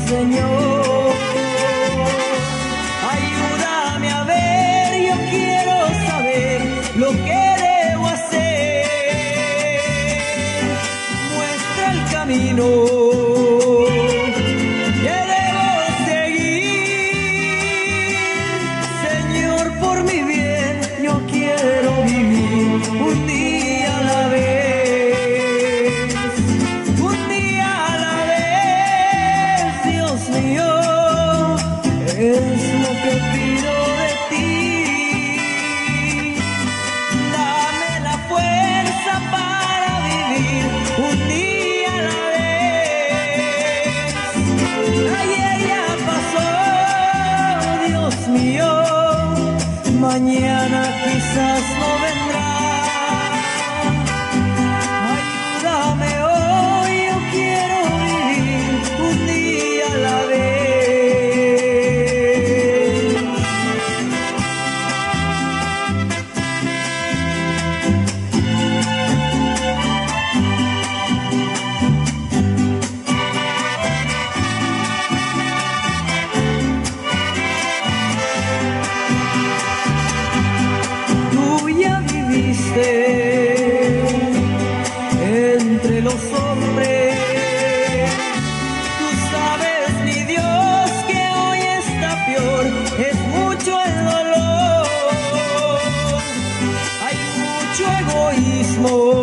Señor. Ayúdame a ver, yo quiero saber lo que debo hacer. Muestra el camino que debo seguir. Señor, por mi bien, yo quiero vivir un día a la vez. Un día a la vez, Dios mío, es lo que pido de ti. Dame la fuerza para vivir un día a la vez. Ayer ya pasó, Dios mío, mañana quizás no vendrá. Ayúdame hoy, yo quiero vivir un día a la vez. Tú ya viviste entre los hombres. Tú sabes, mi Dios, que hoy está peor. Es mucho el dolor. Hay mucho egoísmo.